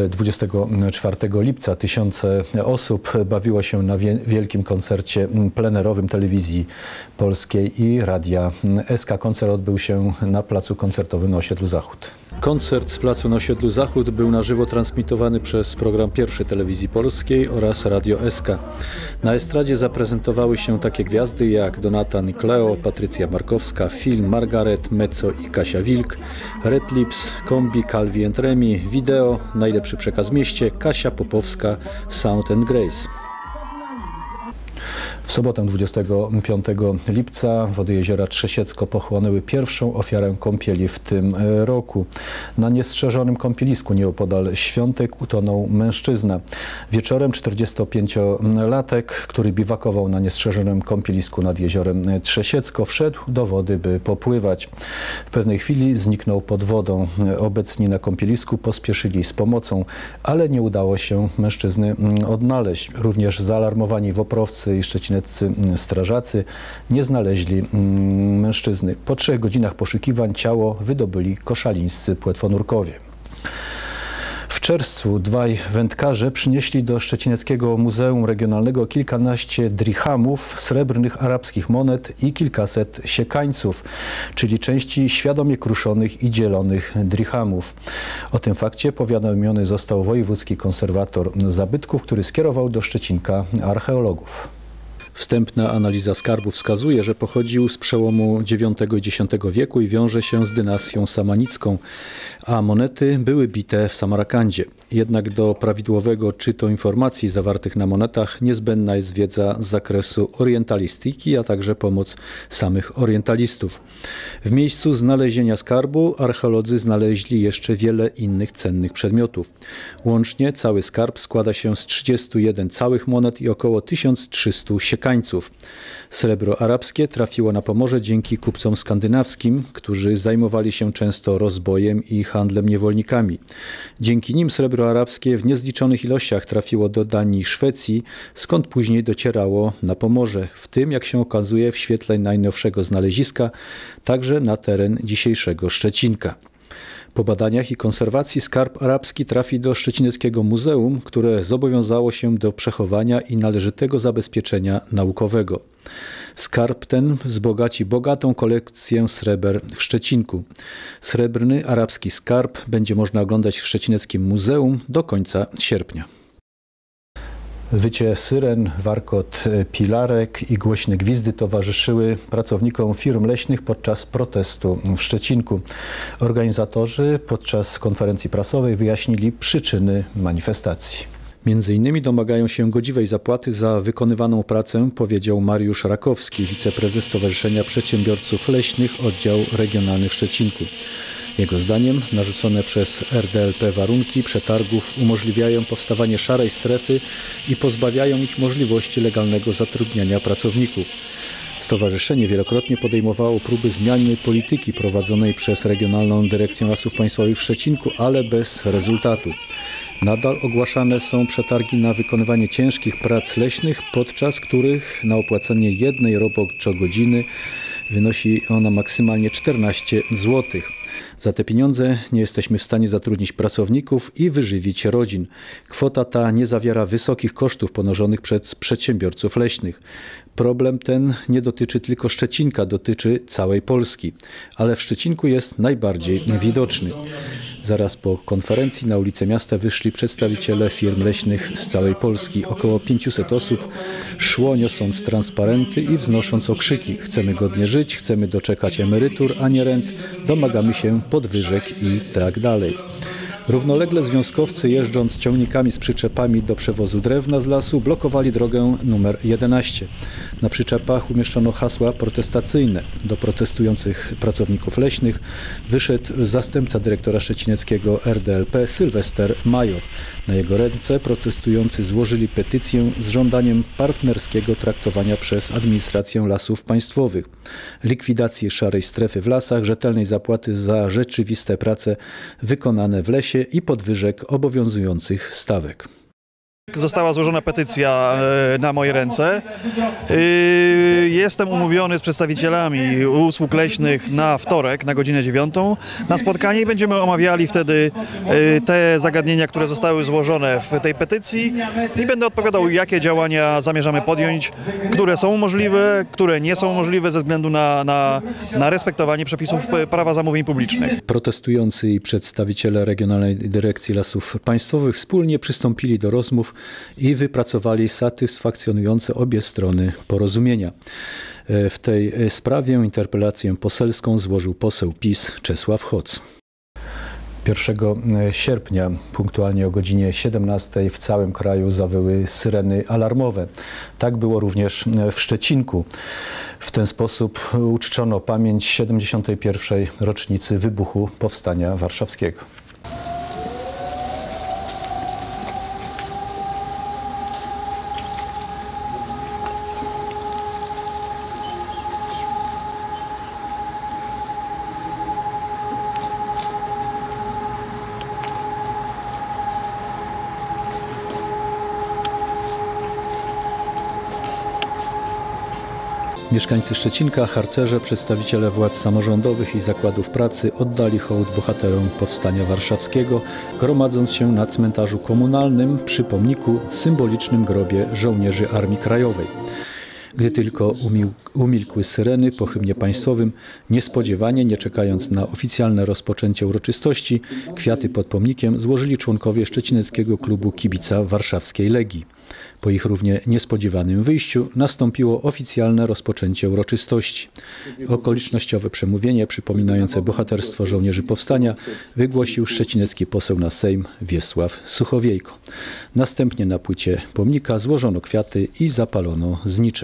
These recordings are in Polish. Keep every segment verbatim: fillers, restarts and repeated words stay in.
dwudziestego czwartego lipca tysiące osób bawiło się na wielkim koncercie plenerowym Telewizji Polskiej i Radia S K. Koncert odbył się na placu koncertowym na osiedlu Zachód. Koncert z placu na osiedlu Zachód był na żywo transmitowany przez program Pierwszy Telewizji Polskiej oraz Radio S K. Na estradzie zaprezentowały się takie gwiazdy jak Donata Nikleo, Patrycja Markowska, Phil, Margaret, Mezzo i Kasia Wilk, Red Lips, Kombi, Calvi and Remi, Wideo, Najlepszy Przekaz w Mieście, Kasia Popowska, Sound and Grace. W sobotę dwudziestego piątego lipca wody jeziora Trzesiecko pochłonęły pierwszą ofiarę kąpieli w tym roku. Na niestrzeżonym kąpielisku nieopodal Świątek utonął mężczyzna. Wieczorem czterdziestopięciolatek, który biwakował na niestrzeżonym kąpielisku nad jeziorem Trzesiecko, wszedł do wody, by popływać. W pewnej chwili zniknął pod wodą. Obecni na kąpielisku pospieszyli z pomocą, ale nie udało się mężczyzny odnaleźć. Również zaalarmowani woprowcy i szczecineccy strażacy nie znaleźli mężczyzny. Po trzech godzinach poszukiwań ciało wydobyli koszalińscy płetwonurkowie. W czerwcu dwaj wędkarze przynieśli do Szczecineckiego Muzeum Regionalnego kilkanaście dirhamów, srebrnych arabskich monet i kilkaset siekańców, czyli części świadomie kruszonych i dzielonych dirhamów. O tym fakcie powiadomiony został wojewódzki konserwator zabytków, który skierował do Szczecinka archeologów. Wstępna analiza skarbu wskazuje, że pochodził z przełomu dziewiątego i dziesiątego wieku i wiąże się z dynastią samanicką, a monety były bite w Samarkandzie. Jednak do prawidłowego odczytu informacji zawartych na monetach niezbędna jest wiedza z zakresu orientalistyki, a także pomoc samych orientalistów. W miejscu znalezienia skarbu archeolodzy znaleźli jeszcze wiele innych cennych przedmiotów. Łącznie cały skarb składa się z trzydziestu jeden całych monet i około tysiąc trzysta siekańców. Srebro arabskie trafiło na Pomorze dzięki kupcom skandynawskim, którzy zajmowali się często rozbojem i handlem niewolnikami. Dzięki nim srebro arabskie w niezliczonych ilościach trafiło do Danii i Szwecji, skąd później docierało na Pomorze, w tym, jak się okazuje w świetle najnowszego znaleziska, także na teren dzisiejszego Szczecinka. Po badaniach i konserwacji skarb arabski trafi do Szczecineckiego Muzeum, które zobowiązało się do przechowania i należytego zabezpieczenia naukowego. Skarb ten wzbogaci bogatą kolekcję sreber w Szczecinku. Srebrny arabski skarb będzie można oglądać w Szczecineckim Muzeum do końca sierpnia. Wycie syren, warkot pilarek i głośne gwizdy towarzyszyły pracownikom firm leśnych podczas protestu w Szczecinku. Organizatorzy podczas konferencji prasowej wyjaśnili przyczyny manifestacji. Między innymi domagają się godziwej zapłaty za wykonywaną pracę, powiedział Mariusz Rakowski, wiceprezes Stowarzyszenia Przedsiębiorców Leśnych, oddział regionalny w Szczecinku. Jego zdaniem narzucone przez R D L P warunki przetargów umożliwiają powstawanie szarej strefy i pozbawiają ich możliwości legalnego zatrudniania pracowników. Stowarzyszenie wielokrotnie podejmowało próby zmiany polityki prowadzonej przez Regionalną Dyrekcję Lasów Państwowych w Szczecinku, ale bez rezultatu. Nadal ogłaszane są przetargi na wykonywanie ciężkich prac leśnych, podczas których na opłacenie jednej roboczogodziny wynosi ona maksymalnie czternaście złotych. Za te pieniądze nie jesteśmy w stanie zatrudnić pracowników i wyżywić rodzin. Kwota ta nie zawiera wysokich kosztów ponoszonych przez przedsiębiorców leśnych. Problem ten nie dotyczy tylko Szczecinka, dotyczy całej Polski, ale w Szczecinku jest najbardziej widoczny. Zaraz po konferencji na ulicę miasta wyszli przedstawiciele firm leśnych z całej Polski. Około pięciuset osób szło niosąc transparenty i wznosząc okrzyki: chcemy godnie żyć, chcemy doczekać emerytur, a nie rent, domagamy się podwyżek i tak dalej. Równolegle związkowcy, jeżdżąc ciągnikami z przyczepami do przewozu drewna z lasu, blokowali drogę numer jedenaście. Na przyczepach umieszczono hasła protestacyjne. Do protestujących pracowników leśnych wyszedł zastępca dyrektora szczecineckiego R D L P Sylwester Major. Na jego ręce protestujący złożyli petycję z żądaniem partnerskiego traktowania przez administrację lasów państwowych, likwidacji szarej strefy w lasach, rzetelnej zapłaty za rzeczywiste prace wykonane w lesie i podwyżek obowiązujących stawek. Została złożona petycja na moje ręce. Jestem umówiony z przedstawicielami usług leśnych na wtorek na godzinę dziewiątą na spotkanie i będziemy omawiali wtedy te zagadnienia, które zostały złożone w tej petycji i będę odpowiadał, jakie działania zamierzamy podjąć, które są możliwe, które nie są możliwe ze względu na, na, na respektowanie przepisów prawa zamówień publicznych. Protestujący i przedstawiciele Regionalnej Dyrekcji Lasów Państwowych wspólnie przystąpili do rozmów i wypracowali satysfakcjonujące obie strony porozumienia. W tej sprawie interpelację poselską złożył poseł PiS Czesław Hoc. pierwszego sierpnia punktualnie o godzinie siedemnastej w całym kraju zawyły syreny alarmowe. Tak było również w Szczecinku. W ten sposób uczczono pamięć siedemdziesiątej pierwszej rocznicy wybuchu Powstania Warszawskiego. Mieszkańcy Szczecinka, harcerze, przedstawiciele władz samorządowych i zakładów pracy oddali hołd bohaterom Powstania Warszawskiego, gromadząc się na cmentarzu komunalnym przy pomniku, symbolicznym grobie żołnierzy Armii Krajowej. Gdy tylko umil umilkły syreny po hymnie państwowym, niespodziewanie, nie czekając na oficjalne rozpoczęcie uroczystości, kwiaty pod pomnikiem złożyli członkowie Szczecineckiego Klubu Kibica Warszawskiej Legii. Po ich równie niespodziewanym wyjściu nastąpiło oficjalne rozpoczęcie uroczystości. Okolicznościowe przemówienie przypominające bohaterstwo żołnierzy powstania wygłosił szczecinecki poseł na Sejm Wiesław Suchowiejko. Następnie na płycie pomnika złożono kwiaty i zapalono znicze.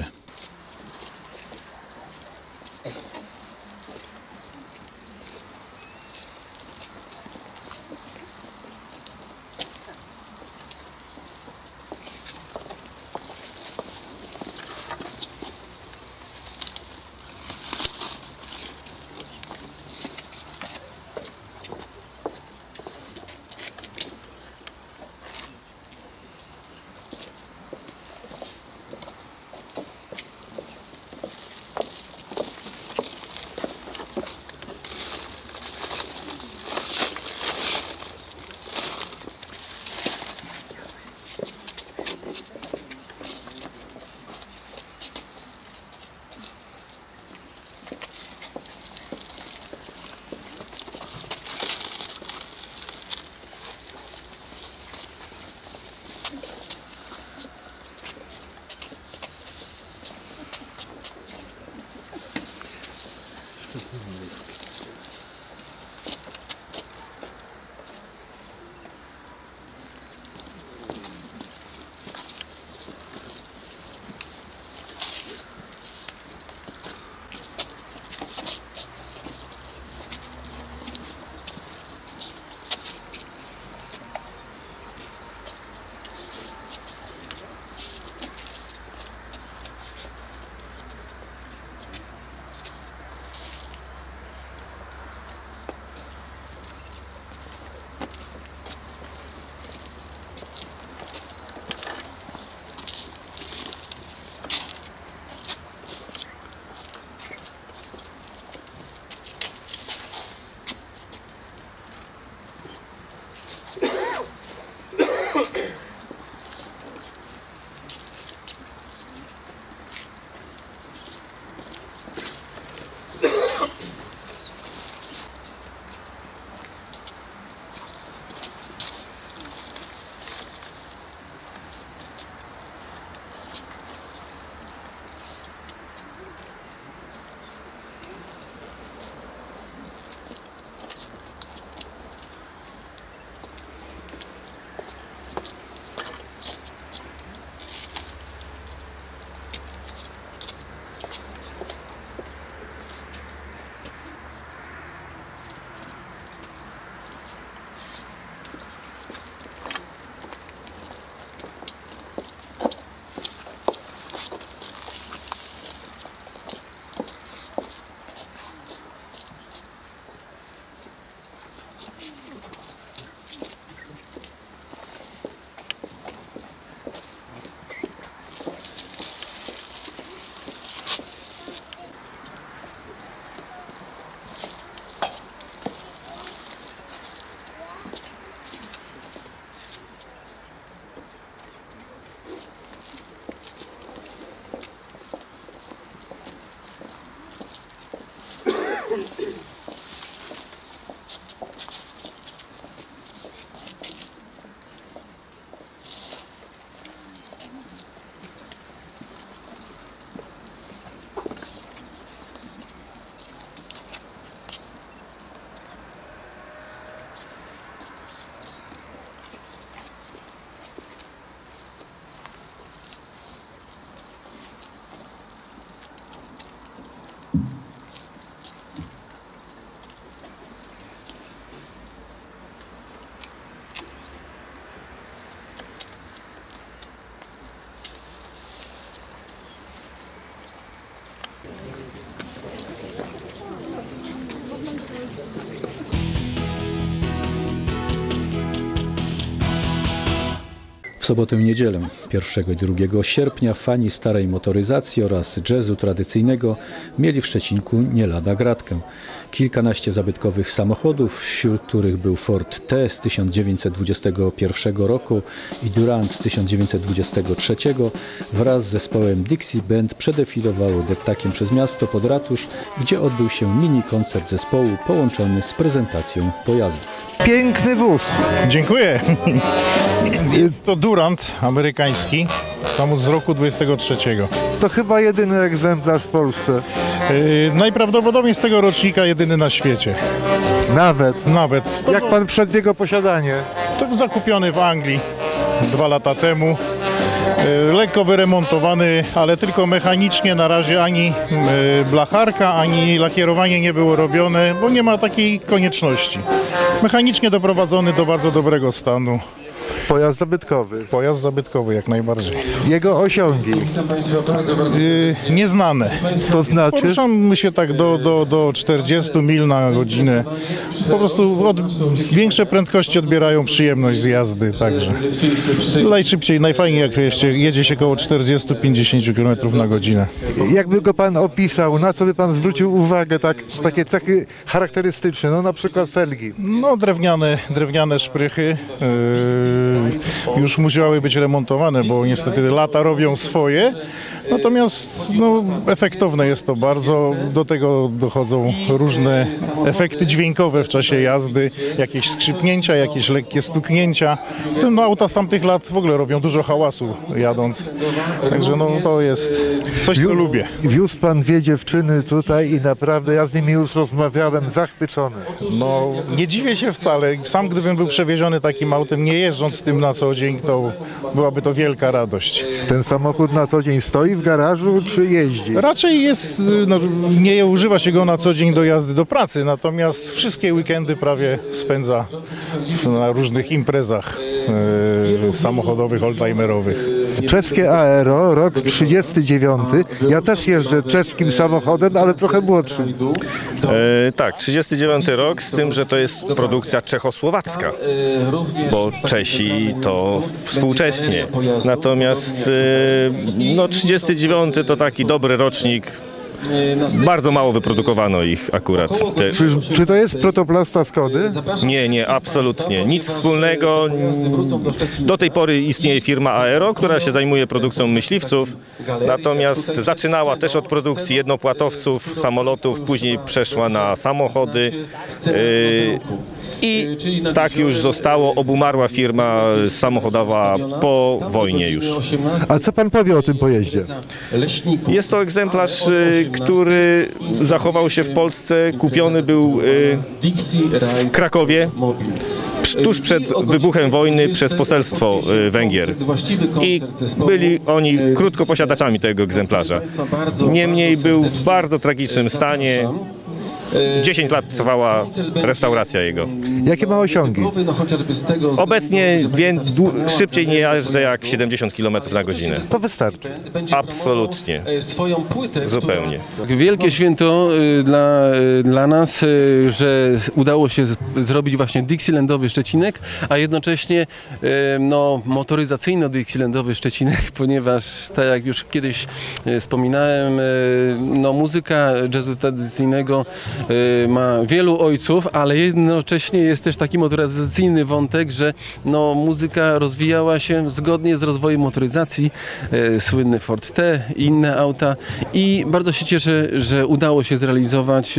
W sobotę i niedzielę, pierwszego i drugiego sierpnia, fani starej motoryzacji oraz jazzu tradycyjnego mieli w Szczecinku nie lada gratkę. Kilkanaście zabytkowych samochodów, wśród których był Ford T z tysiąc dziewięćset dwudziestego pierwszego roku i Durant z tysiąc dziewięćset dwudziestego trzeciego, wraz z zespołem Dixie Band przedefilowało deptakiem przez miasto pod ratusz, gdzie odbył się mini koncert zespołu połączony z prezentacją pojazdów. Piękny wóz. Dziękuję. Jest to Durant amerykański, samochód z roku dwudziestego trzeciego. To chyba jedyny egzemplarz w Polsce. Yy, najprawdopodobniej z tego rocznika jedyny na świecie. Nawet. Nawet. To, Jak pan wszedł w jego posiadanie? To zakupiony w Anglii dwa lata temu. Yy, lekko wyremontowany, ale tylko mechanicznie. Na razie ani yy, blacharka, ani lakierowanie nie było robione, bo nie ma takiej konieczności. Mechanicznie doprowadzony do bardzo dobrego stanu. Pojazd zabytkowy. Pojazd zabytkowy jak najbardziej. Jego osiągi. Yy, nieznane. To znaczy? Poruszamy się tak do, do, do czterdziestu mil na godzinę. Po prostu od, większe prędkości odbierają przyjemność z jazdy, także najszybciej, najfajniej jak jedzie, jedzie się około czterdziestu do pięćdziesięciu kilometrów na godzinę. Jakby go pan opisał, na co by pan zwrócił uwagę, tak, takie cechy charakterystyczne, no na przykład felgi? No drewniane, drewniane szprychy. Yy, już musiały być remontowane, bo niestety lata robią swoje. Natomiast no, efektowne jest to bardzo. Do tego dochodzą różne efekty dźwiękowe w czasie jazdy, jakieś skrzypnięcia, jakieś lekkie stuknięcia. W tym no, auta z tamtych lat w ogóle robią dużo hałasu jadąc. Także no, to jest coś, co lubię. Wiózł pan dwie dziewczyny tutaj i naprawdę ja z nimi już rozmawiałem, zachwycony. No, nie dziwię się wcale. Sam gdybym był przewieziony takim autem, nie jeżdżąc tym na co dzień, to byłaby to wielka radość. Ten samochód na co dzień stoi w garażu, czy jeździ? Raczej jest, no, nie używa się go na co dzień do jazdy do pracy, natomiast wszystkie weekendy prawie spędza na różnych imprezach e, samochodowych, oldtimerowych. Czeskie Aero, rok trzydziesty dziewiąty. Ja też jeżdżę czeskim samochodem, ale trochę młodszym. E, tak, trzydziesty dziewiąty rok, z tym, że to jest produkcja czechosłowacka, bo Czesi to współcześnie. Natomiast e, no, trzydziesty dziewiąty to taki dobry rocznik. Bardzo mało wyprodukowano ich akurat. Te... Czy, czy to jest protoplasta Skody? Nie, nie, absolutnie. Nic wspólnego. Do tej pory istnieje firma Aero, która się zajmuje produkcją myśliwców. Natomiast zaczynała też od produkcji jednopłatowców, samolotów, później przeszła na samochody. Yy, I tak już zostało, obumarła firma samochodowa po wojnie już. A co pan powie o tym pojeździe? Jest to egzemplarz, który zachował się w Polsce, kupiony był w Krakowie tuż przed wybuchem wojny przez poselstwo Węgier. I byli oni krótko posiadaczami tego egzemplarza. Niemniej był w bardzo tragicznym stanie. dziesięć lat trwała restauracja jego. Jakie ma osiągi? Obecnie wie, szybciej nie jeżdżę jak siedemdziesiąt kilometrów na godzinę. To wystarczy. Absolutnie. Zupełnie. Wielkie święto y, dla, y, dla nas, y, że udało się z, zrobić właśnie Dixielandowy Szczecinek, a jednocześnie y, no, motoryzacyjno-Dixielandowy Szczecinek, ponieważ tak jak już kiedyś y, wspominałem, y, no, muzyka jazzu tradycyjnego ma wielu ojców, ale jednocześnie jest też taki motoryzacyjny wątek, że no, muzyka rozwijała się zgodnie z rozwojem motoryzacji. E, słynny Ford T i inne auta. I bardzo się cieszę, że udało się zrealizować e,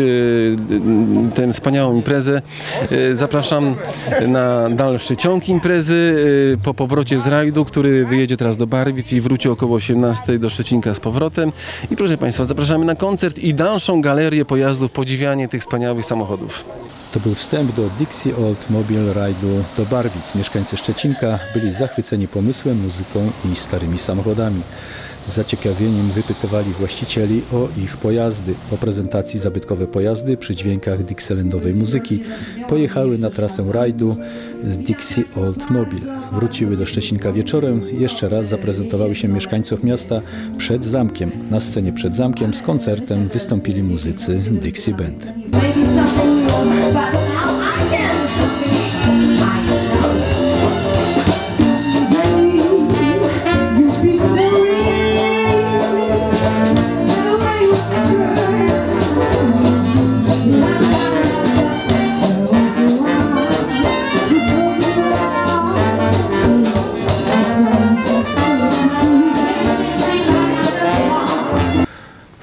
tę wspaniałą imprezę. E, zapraszam na dalszy ciąg imprezy e, po powrocie z rajdu, który wyjedzie teraz do Barwic i wróci około osiemnastej do Szczecinka z powrotem. I proszę Państwa, zapraszamy na koncert i dalszą galerię pojazdów, podziwianie tych wspaniałych samochodów. To był wstęp do Dixie Old Mobile Ride'u do Barwic. Mieszkańcy Szczecinka byli zachwyceni pomysłem, muzyką i starymi samochodami. Z zaciekawieniem wypytywali właścicieli o ich pojazdy. Po prezentacji zabytkowe pojazdy przy dźwiękach Dixielandowej muzyki pojechały na trasę rajdu z Dixie Old Mobile. Wróciły do Szczecinka wieczorem, jeszcze raz zaprezentowały się mieszkańców miasta przed zamkiem. Na scenie przed zamkiem z koncertem wystąpili muzycy Dixie Band.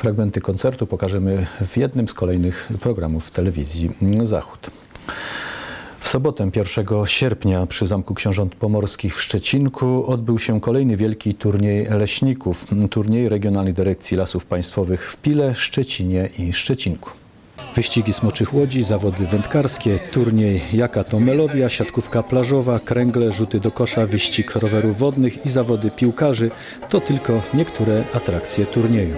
Fragmenty koncertu pokażemy w jednym z kolejnych programów telewizji Zachód. W sobotę pierwszego sierpnia przy Zamku Książąt Pomorskich w Szczecinku odbył się kolejny wielki turniej leśników. Turniej Regionalnej Dyrekcji Lasów Państwowych w Pile, Szczecinie i Szczecinku. Wyścigi smoczych łodzi, zawody wędkarskie, turniej Jaka to melodia, siatkówka plażowa, kręgle, rzuty do kosza, wyścig rowerów wodnych i zawody piłkarzy to tylko niektóre atrakcje turnieju.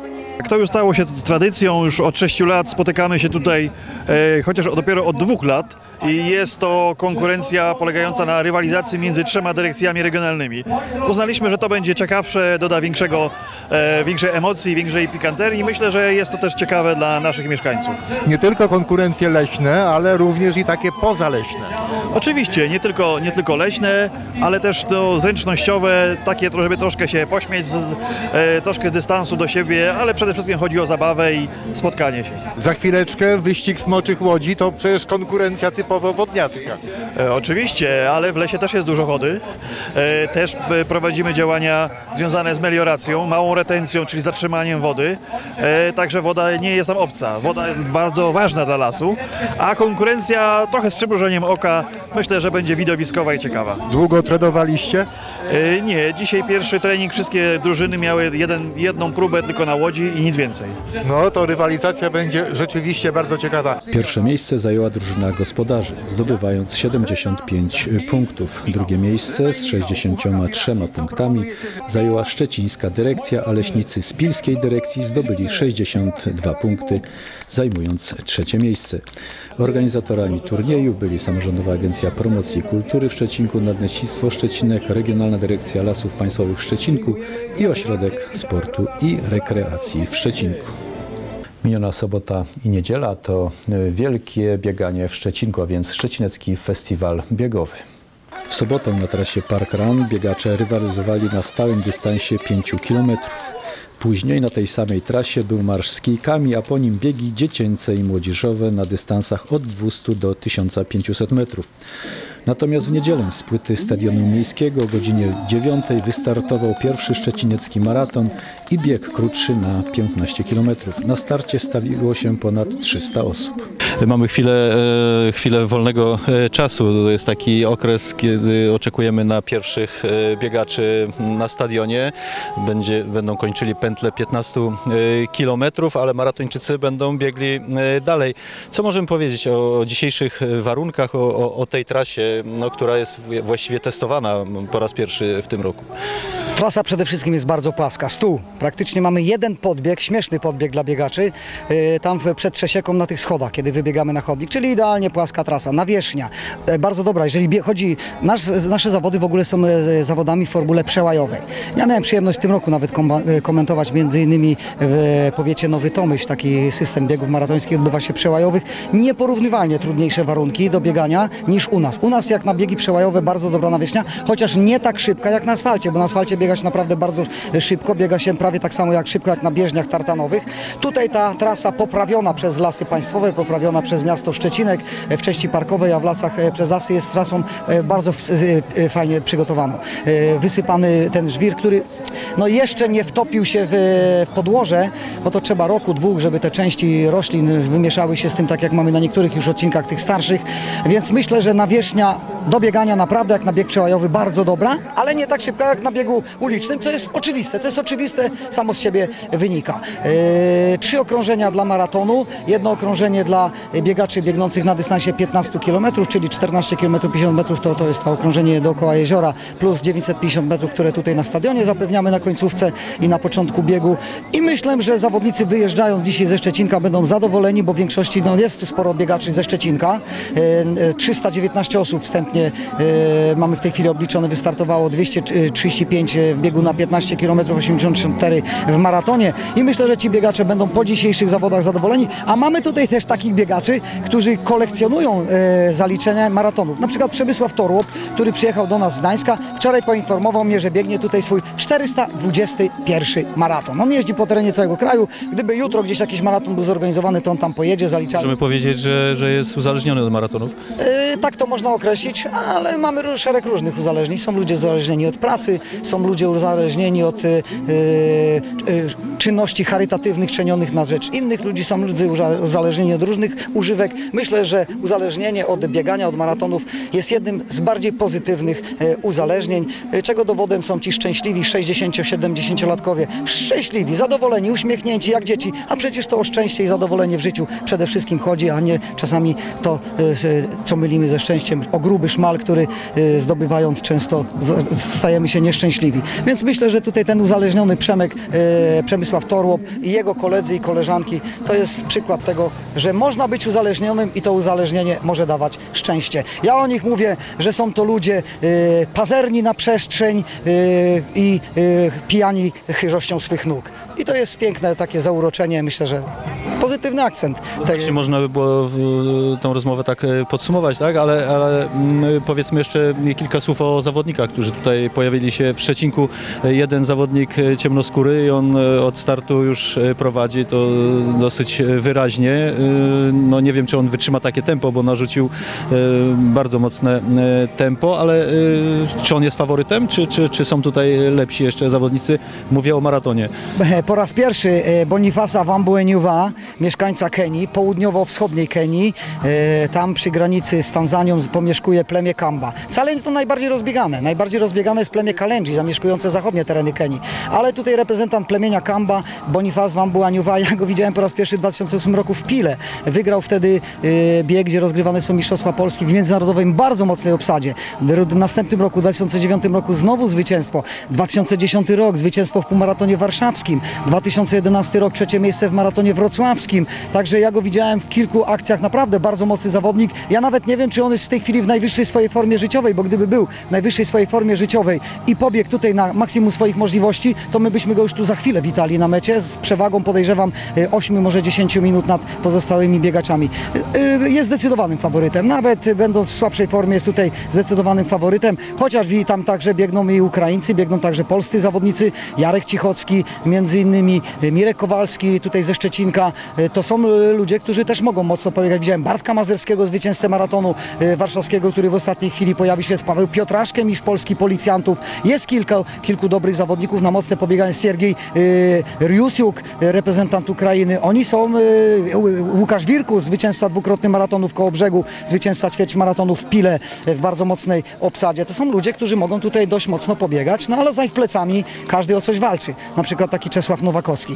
To już stało się tradycją, już od sześciu lat spotykamy się tutaj, e, chociaż dopiero od dwóch lat i jest to konkurencja polegająca na rywalizacji między trzema dyrekcjami regionalnymi. Uznaliśmy, że to będzie ciekawsze, doda większego, e, większej emocji, większej pikanterii. Myślę, że jest to też ciekawe dla naszych mieszkańców. Nie tylko konkurencje leśne, ale również i takie pozaleśne. Oczywiście, nie tylko, nie tylko leśne, ale też to zręcznościowe, takie, żeby troszkę się pośmieć, z, e, troszkę dystansu do siebie, ale przede wszystkim chodzi o zabawę i spotkanie się. Za chwileczkę wyścig smoczych łodzi to przecież konkurencja typowo wodniacka. E, oczywiście, ale w lesie też jest dużo wody. E, też e, prowadzimy działania związane z melioracją, małą retencją, czyli zatrzymaniem wody. E, także woda nie jest nam obca. Woda jest bardzo ważna dla lasu, a konkurencja trochę z przymrużeniem oka myślę, że będzie widowiskowa i ciekawa. Długo trenowaliście? E, nie, dzisiaj pierwszy trening, wszystkie drużyny miały jeden, jedną próbę tylko na łodzi i nic więcej. No to rywalizacja będzie rzeczywiście bardzo ciekawa. Pierwsze miejsce zajęła drużyna gospodarzy, zdobywając siedemdziesiąt pięć punktów. Drugie miejsce z sześćdziesięcioma trzema punktami zajęła szczecińska dyrekcja, a leśnicy z pilskiej dyrekcji zdobyli sześćdziesiąt dwa punkty, zajmując trzecie miejsce. Organizatorami turnieju byli Samorządowa Agencja Promocji i Kultury w Szczecinku, Nadleśnictwo Szczecinek, Regionalna Dyrekcja Lasów Państwowych w Szczecinku i Ośrodek Sportu i Rekreacji w Szczecinku. Miniona sobota i niedziela to wielkie bieganie w Szczecinku, a więc Szczecinecki Festiwal Biegowy. W sobotę na trasie Park Run biegacze rywalizowali na stałym dystansie pięciu kilometrów. Później na tej samej trasie był marsz z kijkami, a po nim biegi dziecięce i młodzieżowe na dystansach od dwustu do tysiąca pięciuset metrów. Natomiast w niedzielę z płyty Stadionu Miejskiego o godzinie dziewiątej wystartował pierwszy szczecinecki maraton i bieg krótszy na piętnaście kilometrów. Na starcie stawiło się ponad trzysta osób. Mamy chwilę, chwilę wolnego czasu. To jest taki okres, kiedy oczekujemy na pierwszych biegaczy na stadionie. Będzie, będą kończyli pętlę piętnastu kilometrów, ale maratończycy będą biegli dalej. Co możemy powiedzieć o dzisiejszych warunkach, o, o, o tej trasie, no, która jest właściwie testowana po raz pierwszy w tym roku? Trasa przede wszystkim jest bardzo płaska, stół. Praktycznie mamy jeden podbieg, śmieszny podbieg dla biegaczy, yy, tam przed Trzesieką na tych schodach, kiedy wybiegamy na chodnik, czyli idealnie płaska trasa, nawierzchnia. Yy, bardzo dobra, jeżeli chodzi, nasz, nasze zawody w ogóle są yy, zawodami w formule przełajowej. Ja miałem przyjemność w tym roku nawet kom yy, komentować między innymi w powiecie Nowy Tomyśl, taki system biegów maratońskich odbywa się przełajowych. Nieporównywalnie trudniejsze warunki do biegania niż u nas. U nas jak na biegi przełajowe bardzo dobra nawierzchnia, chociaż nie tak szybka jak na asfalcie, bo na asfalcie biega się naprawdę bardzo szybko, biega się prawie tak samo jak szybko jak na bieżniach tartanowych. Tutaj ta trasa poprawiona przez Lasy Państwowe, poprawiona przez miasto Szczecinek w części parkowej, a w lasach przez lasy jest trasą bardzo fajnie przygotowaną. Wysypany ten żwir, który no jeszcze nie wtopił się w podłoże, bo to trzeba roku, dwóch, żeby te części roślin wymieszały się z tym, tak jak mamy na niektórych już odcinkach tych starszych, więc myślę, że nawierzchnia do biegania naprawdę jak na bieg przełajowy bardzo dobra, ale nie tak szybka jak na biegu ulicznym, co jest oczywiste, co jest oczywiste, samo z siebie wynika. Yy, trzy okrążenia dla maratonu, jedno okrążenie dla biegaczy biegnących na dystansie piętnastu kilometrów, czyli czternaście kilometrów, pięćdziesiąt metrów to, to jest to okrążenie dookoła jeziora, plus dziewięćset pięćdziesiąt metrów, które tutaj na stadionie zapewniamy na końcówce i na początku biegu. I myślę, że zawodnicy wyjeżdżając dzisiaj ze Szczecinka będą zadowoleni, bo w większości no, jest tu sporo biegaczy ze Szczecinka. Yy, trzysta dziewiętnaście osób wstępnie yy, mamy w tej chwili obliczone, wystartowało dwieście trzydzieści pięć w biegu na piętnaście kilometrów, osiemdziesiąt cztery w maratonie i myślę, że ci biegacze będą po dzisiejszych zawodach zadowoleni, a mamy tutaj też takich biegaczy, którzy kolekcjonują e, zaliczenia maratonów. Na przykład Przemysław Torłop, który przyjechał do nas z Gdańska, wczoraj poinformował mnie, że biegnie tutaj swój czterysta dwudziesty pierwszy maraton. On jeździ po terenie całego kraju, gdyby jutro gdzieś jakiś maraton był zorganizowany, to on tam pojedzie, zalicza. Możemy powiedzieć, że, że jest uzależniony od maratonów? E, tak to można określić. być, ale mamy szereg różnych uzależnień. Są ludzie uzależnieni od pracy, są ludzie uzależnieni od y, y, czynności charytatywnych czynionych na rzecz innych ludzi, są ludzie uzależnieni od różnych używek. Myślę, że uzależnienie od biegania, od maratonów jest jednym z bardziej pozytywnych y, uzależnień, y, czego dowodem są ci szczęśliwi sześćdziesięcio-siedemdziesięciolatkowie. Szczęśliwi, zadowoleni, uśmiechnięci jak dzieci, a przecież to o szczęście i zadowolenie w życiu przede wszystkim chodzi, a nie czasami to, co mylimy ze szczęściem, o gruby szmal, który zdobywając często stajemy się nieszczęśliwi. Więc myślę, że tutaj ten uzależniony Przemek, Przemysław Torłop i jego koledzy i koleżanki to jest przykład tego, że można być uzależnionym i to uzależnienie może dawać szczęście. Ja o nich mówię, że są to ludzie pazerni na przestrzeń i pijani chyżością swych nóg. I to jest piękne takie zauroczenie, myślę, że pozytywny akcent. Tej... Można by było tą rozmowę tak podsumować, tak? Ale, ale powiedzmy jeszcze kilka słów o zawodnikach, którzy tutaj pojawili się w Szczecinku. Jeden zawodnik ciemnoskóry i on od startu już prowadzi to dosyć wyraźnie. No nie wiem, czy on wytrzyma takie tempo, bo narzucił bardzo mocne tempo, ale czy on jest faworytem, czy, czy, czy są tutaj lepsi jeszcze zawodnicy? Mówię o maratonie. Po raz pierwszy Bonifasa Wambueniuwa, mieszkańca Kenii, południowo-wschodniej Kenii, tam przy granicy z Tanzanią pomieszkuje plemię Kamba. Wcale nie to najbardziej rozbiegane. Najbardziej rozbiegane jest plemię Kalenji, zamieszkujące zachodnie tereny Kenii. Ale tutaj reprezentant plemienia Kamba, Bonifas Wambueniuwa, ja go widziałem po raz pierwszy w dwa tysiące ósmym roku w Pile. Wygrał wtedy bieg, gdzie rozgrywane są Mistrzostwa Polski w międzynarodowej bardzo mocnej obsadzie. W następnym roku, w dwa tysiące dziewiątym roku znowu zwycięstwo. dwa tysiące dziesiąty rok zwycięstwo w półmaratonie warszawskim. dwa tysiące jedenasty rok trzecie miejsce w maratonie wrocławskim. Także ja go widziałem w kilku akcjach, naprawdę bardzo mocny zawodnik. Ja nawet nie wiem, czy on jest w tej chwili w najwyższej swojej formie życiowej, bo gdyby był w najwyższej swojej formie życiowej i pobiegł tutaj na maksimum swoich możliwości, to my byśmy go już tu za chwilę witali na mecie z przewagą, podejrzewam, ośmiu, może dziesięciu minut nad pozostałymi biegaczami. Jest zdecydowanym faworytem, nawet będąc w słabszej formie jest tutaj zdecydowanym faworytem, chociaż tam także biegną i Ukraińcy, biegną także polscy zawodnicy, Jarek Cichocki, między innymi Mirek Kowalski tutaj ze Szczecinka. To są ludzie, którzy też mogą mocno pobiegać. Widziałem Bartka Mazerskiego, zwycięzcę maratonu warszawskiego, który w ostatniej chwili pojawi się z Paweł Piotraszkiem i polskich policjantów. Jest kilka, kilku dobrych zawodników na mocne pobieganie. Siergiej Riusiuk, reprezentant Ukrainy. Oni są, Łukasz Wirkus, zwycięzca dwukrotny maratonu w Kołobrzegu, zwycięzca ćwierć maratonu w Pile w bardzo mocnej obsadzie. To są ludzie, którzy mogą tutaj dość mocno pobiegać, no ale za ich plecami każdy o coś walczy. Na przykład taki Czesław Nowakowski.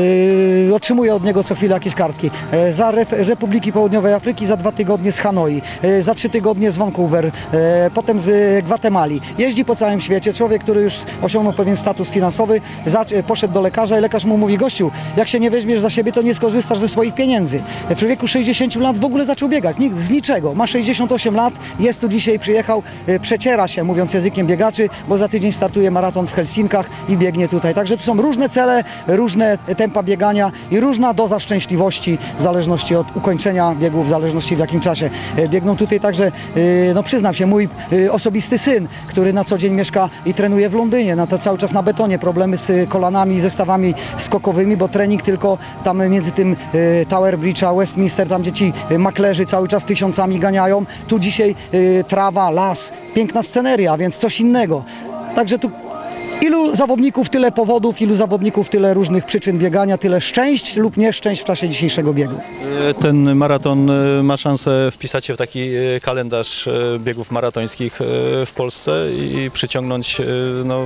Yy, otrzymuje od niego co chwilę jakieś kartki. Yy, za Re Republiki Południowej Afryki, za dwa tygodnie z Hanoi, yy, za trzy tygodnie z Vancouver, yy, potem z Gwatemali. Jeździ po całym świecie. Człowiek, który już osiągnął pewien status finansowy, poszedł do lekarza i lekarz mu mówi: gościu, jak się nie weźmiesz za siebie, to nie skorzystasz ze swoich pieniędzy. W wieku sześćdziesięciu lat w ogóle zaczął biegać. Nikt z niczego. Ma sześćdziesiąt osiem lat, jest tu dzisiaj, przyjechał, yy, przeciera się, mówiąc językiem biegaczy, bo za tydzień startuje maraton w Helsinkach i biegnie tutaj. Także tu są różne cele, różne tempa biegania i różna doza szczęśliwości w zależności od ukończenia biegu, w zależności w jakim czasie. Biegną tutaj także, no przyznam się, mój osobisty syn, który na co dzień mieszka i trenuje w Londynie, no to cały czas na betonie, problemy z kolanami i zestawami skokowymi, bo trening tylko tam między tym Tower Bridge a Westminster, tam gdzie ci maklerzy cały czas tysiącami ganiają. Tu dzisiaj trawa, las, piękna sceneria, więc coś innego. Także tu ilu zawodników, tyle powodów, ilu zawodników, tyle różnych przyczyn biegania, tyle szczęść lub nieszczęść w czasie dzisiejszego biegu. Ten maraton ma szansę wpisać się w taki kalendarz biegów maratońskich w Polsce i przyciągnąć no,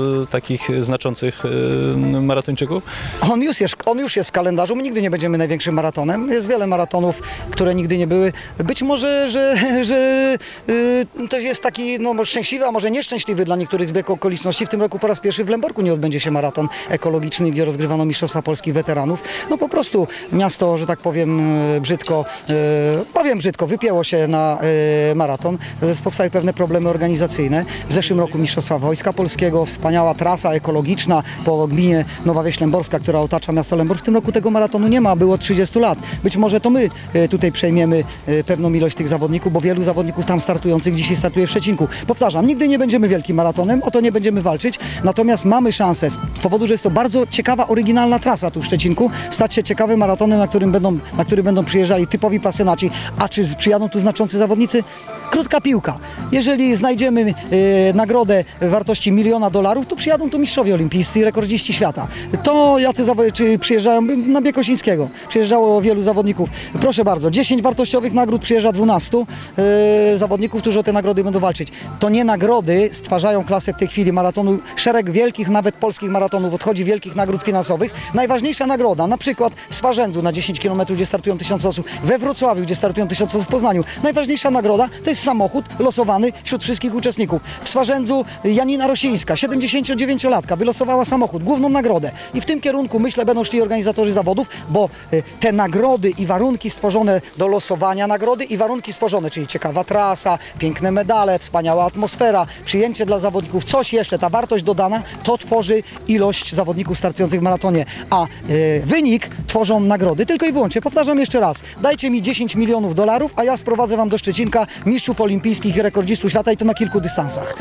takich znaczących maratończyków? On już, jest, on już jest w kalendarzu, my nigdy nie będziemy największym maratonem. Jest wiele maratonów, które nigdy nie były. Być może, że, że yy, to jest taki no, szczęśliwy, a może nieszczęśliwy dla niektórych zbieg okoliczności. W tym roku po raz pierwszy w Lęborku nie odbędzie się maraton ekologiczny, gdzie rozgrywano Mistrzostwa Polski weteranów. No po prostu miasto, że tak powiem brzydko, yy, powiem brzydko, wypięło się na yy, maraton. Powstały pewne problemy organizacyjne. W zeszłym roku Mistrzostwa Wojska Polskiego, wspaniała trasa ekologiczna po gminie Nowa Wieś Lęborska, która otacza miasto Lęborsk. W tym roku tego maratonu nie ma, było trzydziestu lat. Być może to my yy, tutaj przejmiemy yy, pewną ilość tych zawodników, bo wielu zawodników tam startujących dzisiaj startuje w Szczecinku. Powtarzam, nigdy nie będziemy wielkim maratonem, o to nie będziemy walczyć. Natomiast mamy szansę, z powodu, że jest to bardzo ciekawa, oryginalna trasa tu w Szczecinku, stać się ciekawym maratonem, na którym będą, na który będą przyjeżdżali typowi pasjonaci. A czy przyjadą tu znaczący zawodnicy? Krótka piłka. Jeżeli znajdziemy e, nagrodę wartości miliona dolarów, to przyjadą tu mistrzowie olimpijscy i rekordziści świata. To jacy czy przyjeżdżają na bieg Osińskiego. Przyjeżdżało wielu zawodników. Proszę bardzo, dziesięć wartościowych nagród, przyjeżdża dwunastu e, zawodników, którzy o te nagrody będą walczyć. To nie nagrody stwarzają klasę w tej chwili maratonu. Szereg wielkich, nawet polskich maratonów odchodzi wielkich nagród finansowych. Najważniejsza nagroda, na przykład w Swarzędzu na dziesięć kilometrów, gdzie startują tysiąc osób, we Wrocławiu, gdzie startują tysiąc osób w Poznaniu. Najważniejsza nagroda to jest samochód losowany wśród wszystkich uczestników. W Swarzędzu Janina Rosińska, siedemdziesięciodziewięciolatka, wylosowała samochód, główną nagrodę. I w tym kierunku, myślę, będą szli organizatorzy zawodów, bo te nagrody i warunki stworzone do losowania nagrody i warunki stworzone, czyli ciekawa trasa, piękne medale, wspaniała atmosfera, przyjęcie dla zawodników, coś jeszcze, ta wartość dodana, to tworzy ilość zawodników startujących w maratonie, a y, wynik tworzą nagrody, tylko i wyłącznie, powtarzam jeszcze raz, dajcie mi dziesięć milionów dolarów, a ja sprowadzę wam do Szczecinka mistrzów olimpijskich i rekordzistów świata i to na kilku dystansach.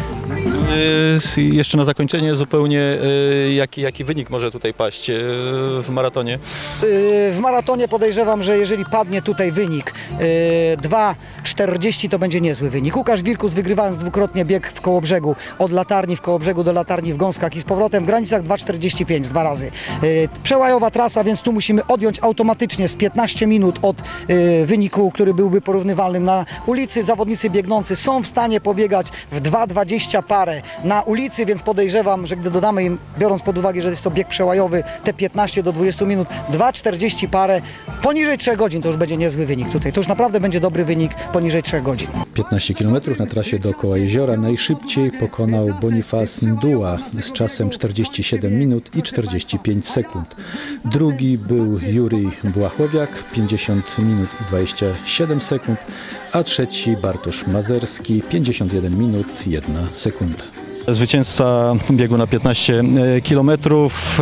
Yy, jeszcze na zakończenie zupełnie, yy, jaki, jaki wynik może tutaj paść yy, w maratonie? Yy, w maratonie podejrzewam, że jeżeli padnie tutaj wynik yy, dwa czterdzieści, to będzie niezły wynik. Łukasz Wirkus, wygrywając dwukrotnie bieg w Kołobrzegu, od latarni w Kołobrzegu do latarni w Gąskach i z powrotem w granicach dwa czterdzieści pięć, dwa razy. Yy, przełajowa trasa, więc tu musimy odjąć automatycznie z piętnaście minut od yy, wyniku, który byłby porównywalnym na ulicy. Zawodnicy biegnący są w stanie pobiegać w dwa dwadzieścia parę na ulicy, więc podejrzewam, że gdy dodamy im, biorąc pod uwagę, że jest to bieg przełajowy, te piętnaście do dwudziestu minut, dwa czterdzieści parę, poniżej trzech godzin to już będzie niezły wynik tutaj. To już naprawdę będzie dobry wynik poniżej trzech godzin. piętnaście kilometrów na trasie dookoła jeziora najszybciej pokonał Boniface Ndua z czasem czterdzieści siedem minut i czterdzieści pięć sekund. Drugi był Jurij Błachowiak, pięćdziesiąt minut i dwadzieścia siedem sekund, a trzeci Bartosz Mazerski, pięćdziesiąt jeden minut, jedna sekunda. Zwycięzca biegu na piętnaście kilometrów.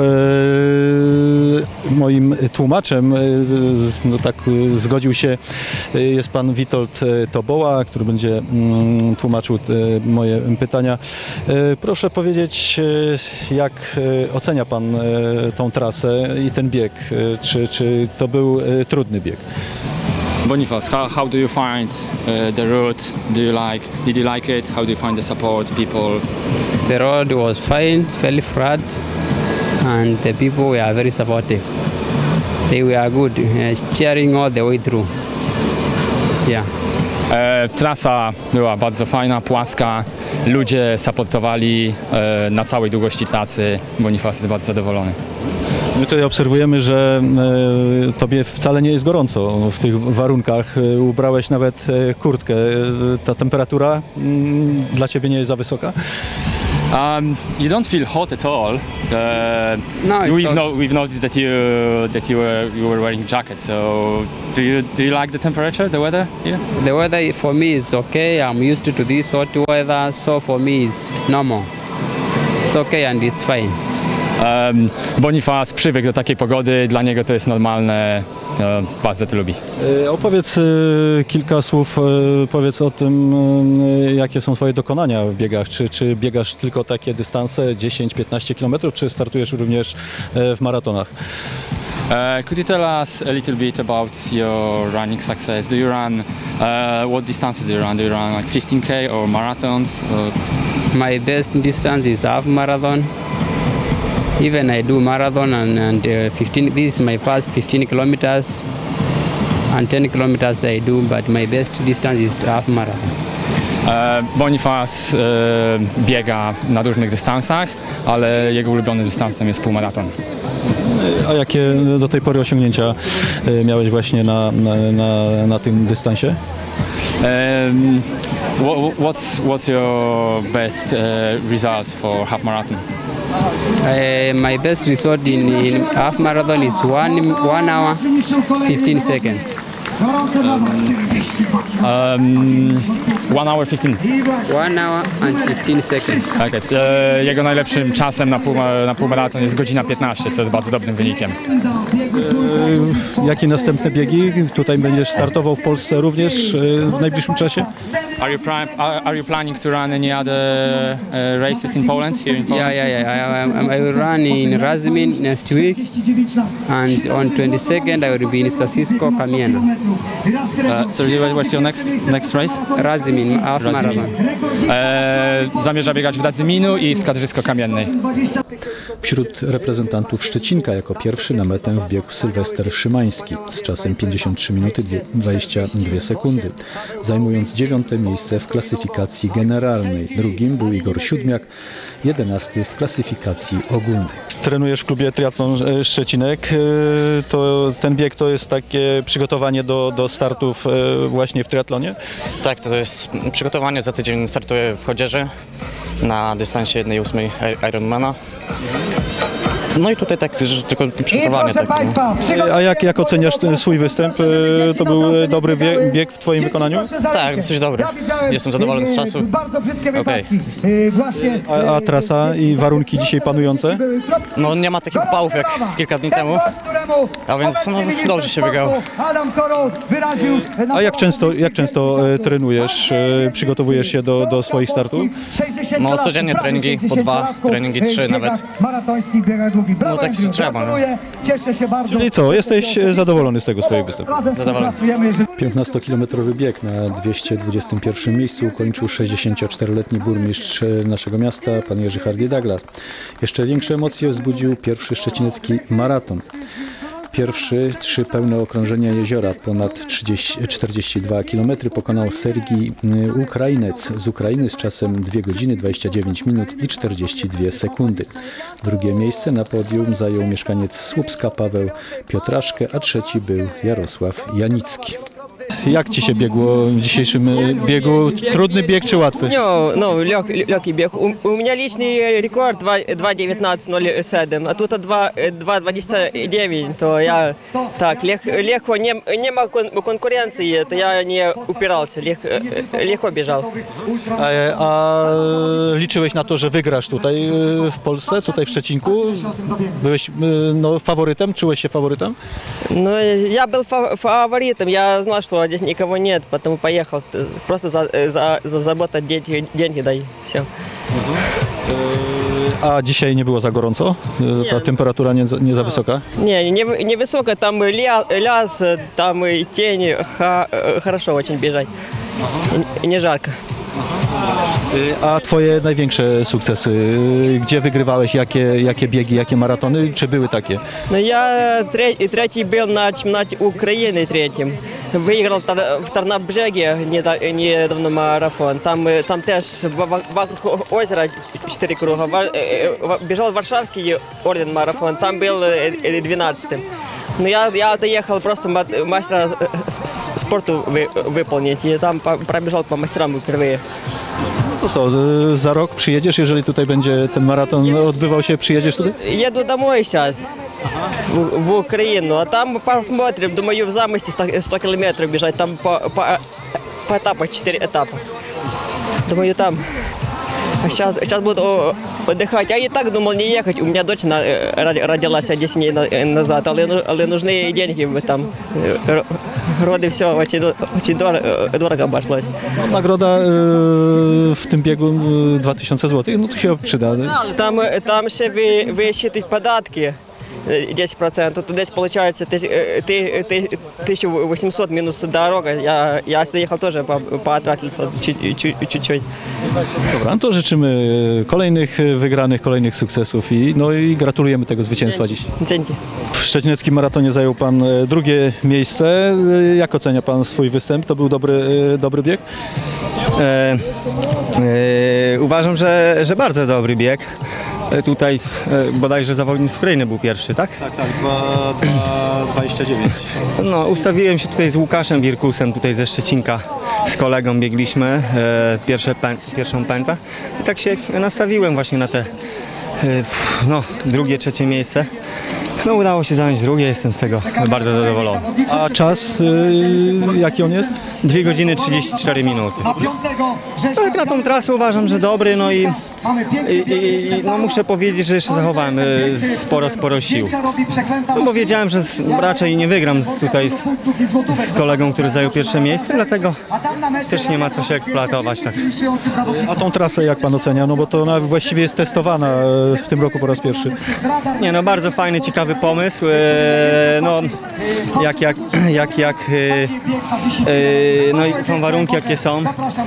Moim tłumaczem, no tak zgodził się, jest pan Witold Toboła, który będzie tłumaczył moje pytania. Proszę powiedzieć, jak ocenia pan tą trasę i ten bieg? Czy, czy to był trudny bieg? Boniface, how, how do you find uh, the route? Do you like? Did you like it? How do you find the support, people? The road was fine, very flat, and the people were very supportive. They were good, uh, cheering all the way through. Yeah. E, trasa była bardzo fajna, płaska. Ludzie supportowali e, na całej długości trasy. Boniface jest bardzo zadowolony. My tutaj obserwujemy, że e, tobie wcale nie jest gorąco w tych warunkach. E, ubrałeś nawet e, kurtkę. E, ta temperatura m, dla ciebie nie jest za wysoka? Um, you don't feel hot at all. Uh, no, we've, no, we've noticed that you that you were you were wearing a jacket. So, do you do you like the temperature, the weather here? The weather for me is okay. I'm used to this hot weather, so for me it's normal. It's okay and it's fine. Um, Boniface przywykł do takiej pogody, dla niego to jest normalne, e, bardzo to lubi. E, opowiedz e, kilka słów, e, powiedz o tym, e, jakie są twoje dokonania w biegach. Czy, czy biegasz tylko takie dystanse dziesięć piętnaście kilometrów, czy startujesz również e, w maratonach? Uh, could you tell us a little bit about your running success? Do you run, uh, what distances do you run? Do you run like fifteen K or marathons? Or... My best distance is half marathon. Even I do marathon and, and uh, fifteen, this is my first fifteen kilometers and ten kilometers that I do, but my best distance is half marathon. E, Boniface e, biega na różnych dystansach, ale jego ulubionym dystansem jest półmaraton. A jakie do tej pory osiągnięcia e, miałeś właśnie na, na, na, na tym dystansie? Um, what, what's what's your best uh, result for half marathon? Uh, my best result in, in half marathon is one one hour fifteen seconds. Um, one hour fifteen. One hour and fifteen seconds. Okay. E, jego najlepszym czasem na, pół, na półmaraton jest godzina piętnaście, co jest bardzo dobrym wynikiem. E, jakie następne biegi? Tutaj będziesz startował w Polsce również e, w najbliższym czasie? are you pri- are, are you planning to run any other uh, races in Poland here in Poland? Yeah, yeah, yeah. I, I, I will run in Razumin next week, and on twenty-second I will be in Sasisko Kamieno. Uh, so what's your next next race? Razumin, half marathon. E, zamierza biegać w Radzyminu i w Skarżysko-Kamiennej. Wśród reprezentantów Szczecinka jako pierwszy na metę wbiegł Sylwester Szymański z czasem pięćdziesiąt trzy minuty dwadzieścia dwie sekundy, zajmując dziewiąte miejsce w klasyfikacji generalnej. Drugim był Igor Siódmiak, jedenasty w klasyfikacji ogólnej. Trenujesz w klubie Triathlon Szczecinek. To ten bieg to jest takie przygotowanie do, do startów właśnie w triatlonie? Tak, to jest przygotowanie. Za tydzień startuję w Chodzieży na dystansie jednej ósmej Ironmana. No i tutaj tak tylko przygotowanie. Tak, no. A jak, jak oceniasz ten swój występ? To był dobry bieg w Twoim wykonaniu? Tak, dosyć dobry. Jestem zadowolony z czasu. Okay. A, a trasa i warunki dzisiaj panujące? No nie ma takich upałów jak kilka dni temu, a więc no, dobrze się biegało. A jak często, jak często trenujesz? Przygotowujesz się do, do swoich startów? No codziennie treningi, po dwa, treningi trzy nawet. No tak się trzeba. No. Czyli co, jesteś zadowolony z tego swojego występu? Zadowolony. piętnastokilometrowy bieg na dwieście dwudziestym pierwszym miejscu ukończył sześćdziesięcioczteroletni burmistrz naszego miasta, pan Jerzy Hardy Douglas. Jeszcze większe emocje wzbudził pierwszy szczecinecki maraton. Pierwszy trzy pełne okrążenia jeziora, ponad trzydzieści, czterdzieści dwa kilometry pokonał Sergij Ukrainec z Ukrainy z czasem dwie godziny dwadzieścia dziewięć minut i czterdzieści dwie sekundy. Drugie miejsce na podium zajął mieszkaniec Słupska Paweł Piotraszkę, a trzeci był Jarosław Janicki. Jak Ci się biegło w dzisiejszym biegu? Trudny bieg czy łatwy? No, no легкий бег. У, у меня личный рекорд два девятнадцать ноль семь, а тут два двадцать девять, то я так лег, легко, не, не ma конкуренции, то я не упирался, лег, легко бежал. A, a liczyłeś na to, że wygrasz tutaj w Polsce, tutaj w Szczecinku? Byłeś no, faworytem? Czułeś się faworytem? Ну, я был фаворитом, я знал, что здесь никого нет, поэтому поехал. Просто за, за, за заработать деньги, деньги дай, все. A dzisiaj nie było za gorąco? Ta nie. Temperatura nie, nie za wysoka? Nie, nie, nie wysoka, tam las, tam тень, хорошо очень бежать, и не жарко. A Twoje największe sukcesy? Gdzie wygrywałeś? Jakie, jakie biegi, jakie maratony? Czy były takie? No ja третий, третий был на чемпионате Украины третьим. Выиграл в Тарнобжеге недавно марафон. Там, там też вокруг озера четыре круга. Бежал Варшавский орден марафон. Там был двенадцатым. Ну я, я доехал просто мастера спорту выполнить. И там пробежал по мастерам впервые. No to co, za rok przyjedziesz, jeżeli tutaj będzie ten maraton odbywał się, przyjedziesz tutaj? Еду домой сейчас, в, в Украину, а там посмотрим, думаю, в замысте сто километров бежать, там по, по, по этапах, четыре этапа. Думаю, там. А сейчас, сейчас буду отдыхать. Я и так думал не ехать, у меня дочь родилась десять дней назад, але, але нужны деньги, там роды, все очень, очень дорого, дорого обошлось. No, nagroda w tym biegu dwa tysiące złotych, no to się przyda. Там, там ще ви, висчитать податки. десять процентов, то здесь получается тысяча восемьсот минус дорога. Я, я сюда ехал тоже, потратился чуть-чуть. Dobra, no to życzymy kolejnych wygranych, kolejnych sukcesów i, no i gratulujemy tego zwycięstwa dziś. Dzięki. W szczecineckim maratonie zajął Pan drugie miejsce. Jak ocenia Pan swój występ? To był dobry, dobry bieg? E, e, uważam, że, że bardzo dobry bieg. Tutaj e, bodajże zawodnik z Ukrainy był pierwszy, tak? Tak, tak, dwa dwadzieścia dziewięć. No, ustawiłem się tutaj z Łukaszem Wirkusem, tutaj ze Szczecinka, z kolegą biegliśmy e, pierwsze pę pierwszą pętlę i tak się nastawiłem właśnie na te e, no, drugie, trzecie miejsce. No, udało się zająć drugie, jestem z tego bardzo zadowolony. A czas, yy, jaki on jest? dwie godziny trzydzieści cztery minuty. No, jak na tą trasę uważam, że dobry, no i i, i no muszę powiedzieć, że jeszcze zachowałem sporo, sporo sił. No bo wiedziałem, że raczej nie wygram z, tutaj z, z kolegą, który zajął pierwsze miejsce, dlatego też nie ma co się eksploatować. Tak. A tą trasę jak pan ocenia? No bo to ona właściwie jest testowana w tym roku po raz pierwszy. Nie no, bardzo fajny, ciekawy pomysł. No, jak, jak, jak, jak no i są warunki jakie są.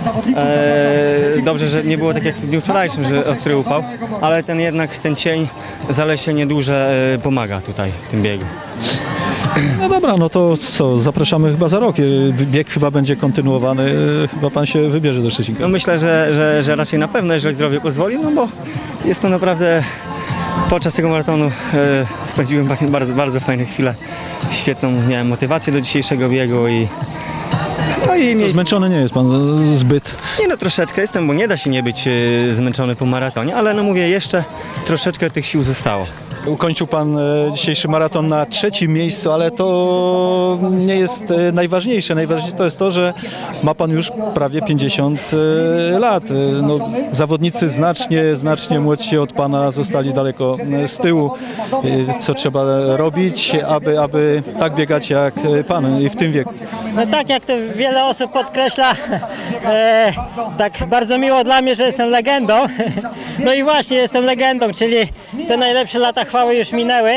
Dobrze, że nie było tak jak w dniu wczorajszym, że ostry upał, ale ten jednak ten cień, zalesienie duże pomaga tutaj w tym biegu. No dobra, no to co, zapraszamy chyba za rok. Bieg chyba będzie kontynuowany, chyba pan się wybierze do Szczecinka. No myślę, że, że, że raczej na pewno, jeżeli zdrowie pozwoli, no bo jest to naprawdę podczas tego maratonu e, spędziłem bardzo, bardzo fajne chwile. Świetną miałem motywację do dzisiejszego biegu i no i Co, zmęczony nie jest pan zbyt? Nie no, troszeczkę jestem, bo nie da się nie być e, zmęczony po maratonie, ale no mówię, jeszcze troszeczkę tych sił zostało. Ukończył pan dzisiejszy maraton na trzecim miejscu, ale to nie jest najważniejsze. Najważniejsze to jest to, że ma pan już prawie pięćdziesiąt lat. No, zawodnicy znacznie, znacznie młodsi od pana zostali daleko z tyłu. Co trzeba robić, aby, aby tak biegać jak pan i w tym wieku? No tak, jak to wiele osób podkreśla, e, tak bardzo miło dla mnie, że jestem legendą. No i właśnie jestem legendą, czyli te najlepsze lata chwały już minęły.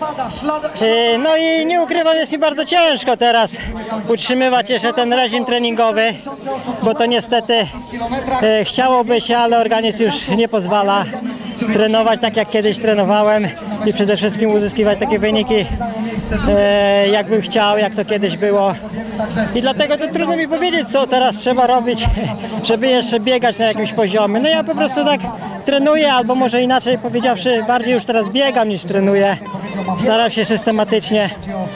No i nie ukrywam, jest mi bardzo ciężko teraz utrzymywać jeszcze ten reżim treningowy, bo to niestety chciałoby się, ale organizm już nie pozwala trenować tak jak kiedyś trenowałem i przede wszystkim uzyskiwać takie wyniki jak bym chciał, jak to kiedyś było. I dlatego to trudno mi powiedzieć, co teraz trzeba robić, żeby jeszcze biegać na jakimś poziomie. No ja po prostu tak trenuję, albo może inaczej powiedziawszy, bardziej już teraz biegam niż trenuję. Staram się systematycznie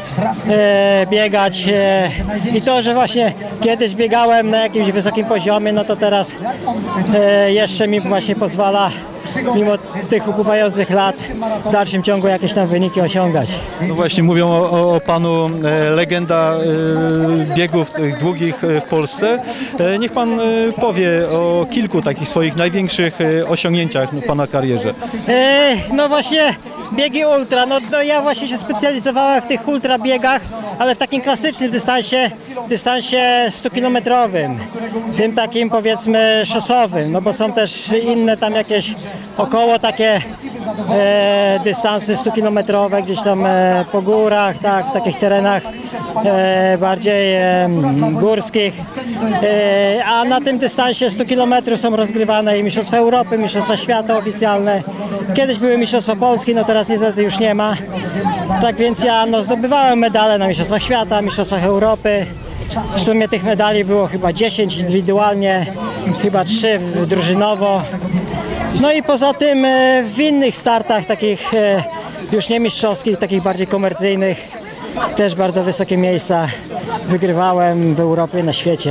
e, biegać e, i to, że właśnie kiedyś biegałem na jakimś wysokim poziomie, no to teraz e, jeszcze mi właśnie pozwala, mimo tych upływających lat, w dalszym ciągu jakieś tam wyniki osiągać. No właśnie, mówią o, o panu e, legenda e, biegów tych długich w Polsce. E, niech pan e, powie o kilku takich swoich największych e, osiągnięciach w pana karierze. E, no właśnie biegi ultra, no to ja właśnie się specjalizowałem w tych ultra biegach, ale w takim klasycznym dystansie, dystansie stukilometrowym, tym takim powiedzmy szosowym, no bo są też inne tam jakieś około takie e, dystanse stukilometrowe gdzieś tam e, po górach, tak, w takich terenach e, bardziej e, górskich, e, a na tym dystansie stu kilometrów są rozgrywane i Mistrzostwa Europy, Mistrzostwa Świata oficjalne. Kiedyś były Mistrzostwa Polski, no teraz niestety już nie ma. Tak więc ja no, zdobywałem medale na Mistrzostwach Świata, Mistrzostwach Europy. W sumie tych medali było chyba dziesięć indywidualnie, chyba trzy drużynowo. No i poza tym w innych startach, takich już nie mistrzowskich, takich bardziej komercyjnych, też bardzo wysokie miejsca wygrywałem w Europie, na świecie.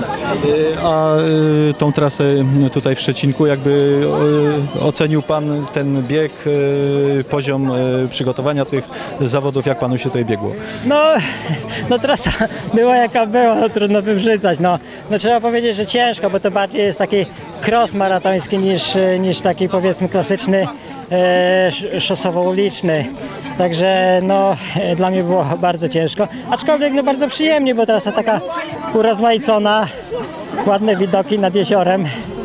A tą trasę tutaj w Szczecinku, jakby ocenił pan ten bieg, poziom przygotowania tych zawodów, jak panu się tutaj biegło? No, no trasa była jaka była, no, trudno wybrzydzać. No, no trzeba powiedzieć, że ciężko, bo to bardziej jest taki cross maratoński niż, niż taki powiedzmy klasyczny e, szosowo-uliczny. Także no, dla mnie było bardzo ciężko, aczkolwiek no, bardzo przyjemnie, bo trasa taka urozmaicona, ładne widoki nad jeziorem.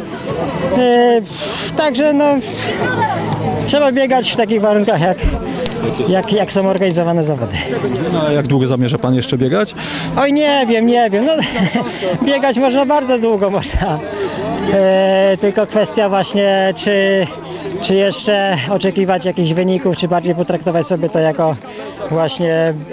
E, także no, trzeba biegać w takich warunkach, jak, jak, jak są organizowane zawody. No, a jak długo zamierza pan jeszcze biegać? Oj, nie wiem, nie wiem. No, biegać można bardzo długo, można. E, tylko kwestia właśnie, czy, czy jeszcze oczekiwać jakichś wyników, czy bardziej potraktować sobie to jako właśnie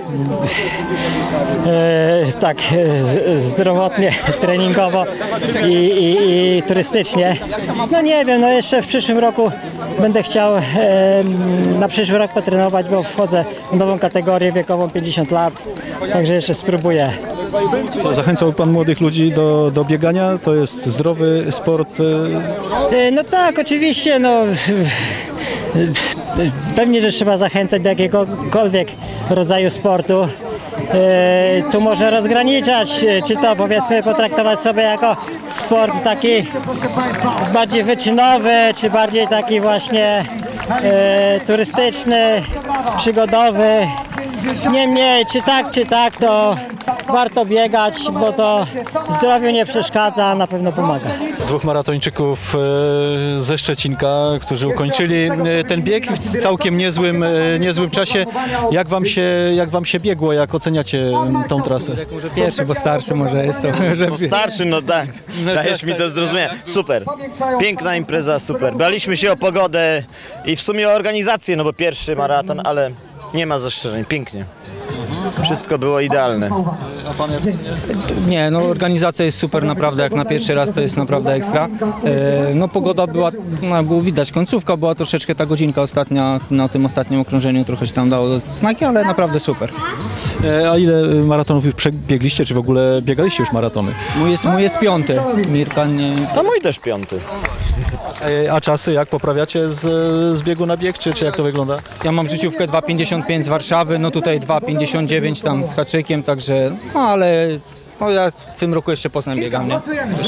e, tak z, zdrowotnie, treningowo i, i, i turystycznie. No nie wiem, no jeszcze w przyszłym roku będę chciał e, na przyszły rok potrenować, bo wchodzę w nową kategorię wiekową pięćdziesiąt lat, także jeszcze spróbuję. Zachęcał pan młodych ludzi do, do biegania? To jest zdrowy sport? E, no tak, oczywiście, no pewnie, że trzeba zachęcać do jakiegokolwiek rodzaju sportu. e, tu może rozgraniczać, e, czy to powiedzmy potraktować sobie jako sport taki bardziej wyczynowy, czy bardziej taki właśnie e, turystyczny, przygodowy. Niemniej, czy tak, czy tak, to warto biegać, bo to zdrowiu nie przeszkadza, a na pewno pomaga. Dwóch maratończyków e, ze Szczecinka, którzy ukończyli e, ten bieg w całkiem niezłym, e, niezłym czasie. Jak wam się, jak wam się biegło, jak oceniacie tą trasę? Może pierwszy, bo starszy może jest to. Bo starszy, no tak, dajesz mi to zrozumieć. Super, piękna impreza, super. Braliśmy się o pogodę i w sumie o organizację, no bo pierwszy maraton, ale nie ma zastrzeżeń, pięknie. Wszystko było idealne. Nie, no organizacja jest super naprawdę, jak na pierwszy raz to jest naprawdę ekstra. E, no pogoda była, no, było widać, końcówka była troszeczkę, ta godzinka ostatnia, na tym ostatnim okrążeniu trochę się tam dało znaki, ale naprawdę super. E, a ile maratonów już przebiegliście, czy w ogóle biegaliście już maratony? Mój jest, mój jest piąty, Mirka nie... A mój też piąty. E, a czasy jak poprawiacie z, z biegu na bieg, czy, czy jak to wygląda? Ja mam życiówkę dwa pięćdziesiąt pięć z Warszawy, no tutaj dwa pięćdziesiąt dziewięć tam z haczykiem, także, no ale no ja w tym roku jeszcze Poznań biegam, nie?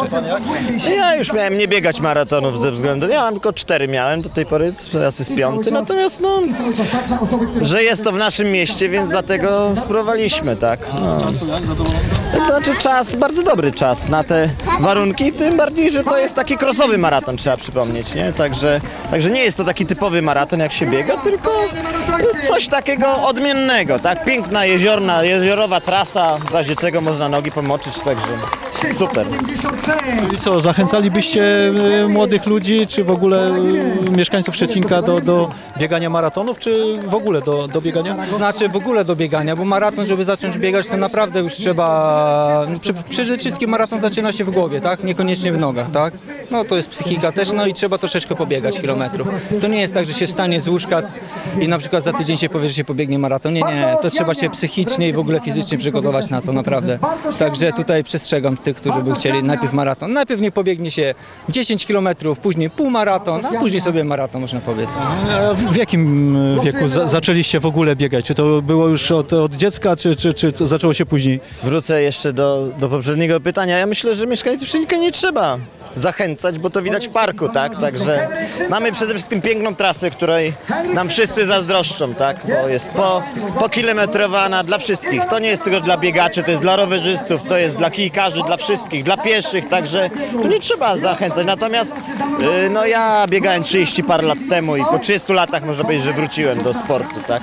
Ja już miałem nie biegać maratonów ze względu, ja mam tylko cztery miałem do tej pory, teraz jest piąty, natomiast no, że jest to w naszym mieście, więc dlatego spróbowaliśmy, tak. No. To znaczy czas, bardzo dobry czas na te warunki, tym bardziej, że to jest taki crossowy maraton, trzeba przypomnieć, nie? Także, także nie jest to taki typowy maraton, jak się biega, tylko coś takiego odmiennego, tak? Piękna jeziorna, jeziorowa trasa, w razie czego można nogi pomoczyć, także super. I co, zachęcalibyście młodych ludzi, czy w ogóle mieszkańców Szczecinka do, do biegania maratonów, czy w ogóle do, do biegania? Znaczy w ogóle do biegania, bo maraton, żeby zacząć biegać, to naprawdę już trzeba... Przede wszystkim maraton zaczyna się w głowie, tak? Niekoniecznie w nogach, tak? No to jest psychika też, no i trzeba troszeczkę pobiegać kilometrów. To nie jest tak, że się wstanie z łóżka i na przykład za tydzień się powie, że się pobiegnie maraton. Nie, nie, to trzeba się psychicznie i w ogóle fizycznie przygotować na to, naprawdę. Także tutaj przestrzegam tych, którzy by chcieli najpierw maraton. Najpierw nie pobiegnie się dziesięć kilometrów, później półmaraton, a później sobie maraton, można powiedzieć. A w jakim wieku za zaczęliście w ogóle biegać? Czy to było już od, od dziecka, czy, czy, czy to zaczęło się później? Wrócę jeszcze do, do poprzedniego pytania. Ja myślę, że mieszkańców Szczecinka nie trzeba zachęcać, bo to widać w parku, tak? Także mamy przede wszystkim piękną trasę, której nam wszyscy zazdroszczą, tak? Bo jest po, pokilometrowana dla wszystkich. To nie jest tylko dla biegaczy, to jest dla rowerzystów, to jest dla kijkarzy, dla wszystkich, dla pieszych, także tu nie trzeba zachęcać. Natomiast yy, no ja biegałem trzydzieści parę lat temu i po trzydziestu latach można powiedzieć, że wróciłem do sportu, tak?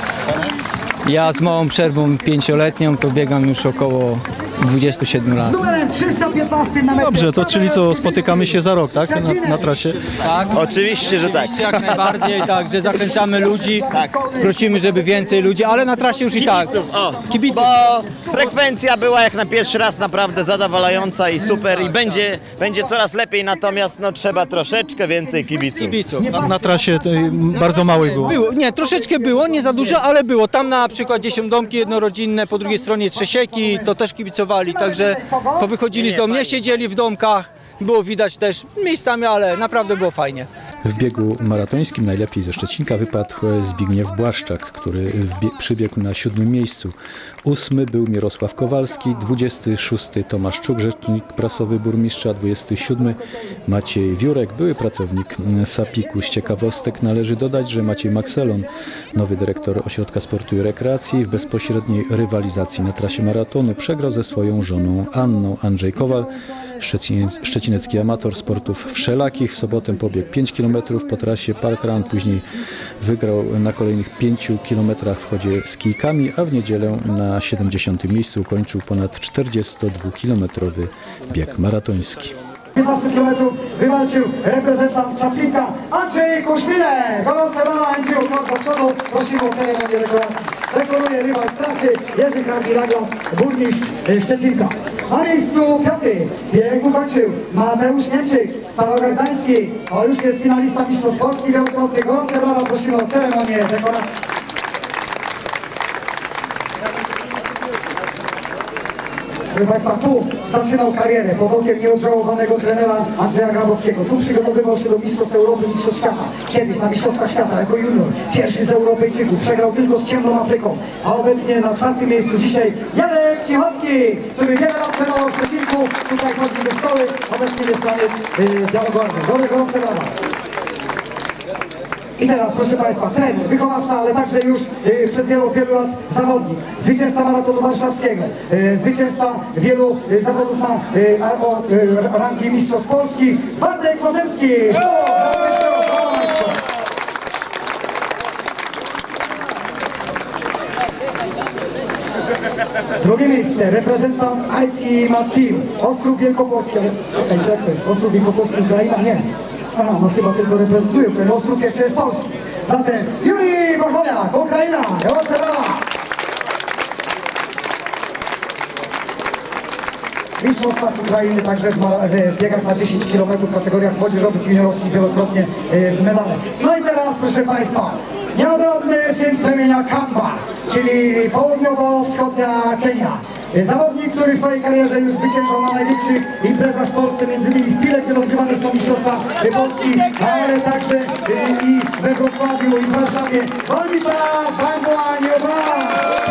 Ja z małą przerwą pięcioletnią to biegam już około dwudziestu siedmiu lat. Dobrze, to czyli co, spotykamy się za rok, tak? Na, na trasie? Tak. Oczywiście, że tak. Jak najbardziej, tak, że zachęcamy ludzi, tak. Prosimy, żeby więcej ludzi, ale na trasie już Kibiców, i tak. O, Kibiców. Bo frekwencja była jak na pierwszy raz naprawdę zadowalająca i super i będzie, będzie coraz lepiej, natomiast no trzeba troszeczkę więcej kibiców. Kibiców. Na, na trasie bardzo małej było. było. Nie, troszeczkę było, nie za dużo, ale było. Tam na przykład gdzie są domki jednorodzinne, po drugiej stronie Trzesieki, to też kibicowali, także to wychodzili z domu, nie siedzieli w domkach, było widać też miejscami, ale naprawdę było fajnie. W biegu maratońskim najlepiej ze Szczecinka wypadł Zbigniew Błaszczak, który przybiegł na siódmym miejscu. Ósmy był Mirosław Kowalski, dwudziesty szósty Tomasz Czuk, rzecznik prasowy burmistrza, dwudziesty siódmy Maciej Wiórek, były pracownik Sapiku. Z ciekawostek należy dodać, że Maciej Makselon, nowy dyrektor Ośrodka Sportu i Rekreacji, w bezpośredniej rywalizacji na trasie maratonu przegrał ze swoją żoną Anną. Andrzej Kowal, Szczecinec, szczecinecki amator sportów wszelakich, w sobotę pobiegł pięć kilometrów po trasie parkrun, później wygrał na kolejnych pięciu kilometrach w chodzie z kijkami, a w niedzielę na siedemdziesiątym miejscu ukończył ponad czterdziestodwukilometrowy bieg maratoński. piętnaście kilometrów wywalczył reprezentant Czaplinka Andrzej Kuszwile. Gorące brawa, Andrzej, krok do przodu. Prosimy o ceremonię dekoracji. Dekoruje rywal z trasy Jerzy Kardilago, burmistrz Szczecinka. Na miejscu piątym bieg ukończył Mateusz Niemczyk, Starogardański. To już jest finalista Mistrzostw Polski wielokrotny. Gorące brawa, prosimy o ceremonię dekoracji. Proszę Państwa, tu zaczynał karierę pod okiem nieodżałowanego trenera Andrzeja Grabowskiego. Tu przygotowywał się do Mistrzostw Europy, Mistrzostw Świata. Kiedyś na Mistrzostwach Świata jako junior. Pierwszy z Europejczyków. Przegrał tylko z ciemną Afryką. A obecnie na czwartym miejscu dzisiaj Janek Cichocki, który wiele lat trenował w Szczecinku. Tutaj chodzi do szkoły. Obecnie jest koniec yy, Białogorny. Dobre, gorące brawa. I teraz, proszę Państwa, trener, wychowawca, ale także już y, przez wielu, wielu lat zawodnik, zwycięzca maratonu warszawskiego, y, zwycięzca wielu y, zawodów na y, o, y, rangi Mistrzostw Polski, Bartek Mazerski. Drugie miejsce, reprezentant I C Mat Team, Ostrów Wielkopolski. Czekaj, jak to jest? Ostrów Wielkopolski, Ukraina? Nie. Aha, no chyba tylko reprezentują, ten Ostrów jeszcze jest polski. Zatem Jurij Bochowiak, Ukraina, gorące brawa! Mistrzostwa Ukrainy także w, w biegach na dziesięć kilometrów w kategoriach młodzieżowych, juniorowskich wielokrotnie yy, medale. No i teraz, proszę Państwa, nieodrodny syn plemienia Kamba, czyli południowo-wschodnia Kenia. Zawodnik, który w swojej karierze już zwyciężał na największych imprezach w Polsce, między innymi w Pile, gdzie rozgrywane są Mistrzostwa Polski, ale także i we Wrocławiu, i w Warszawie. Boniface Bamboa Nioba!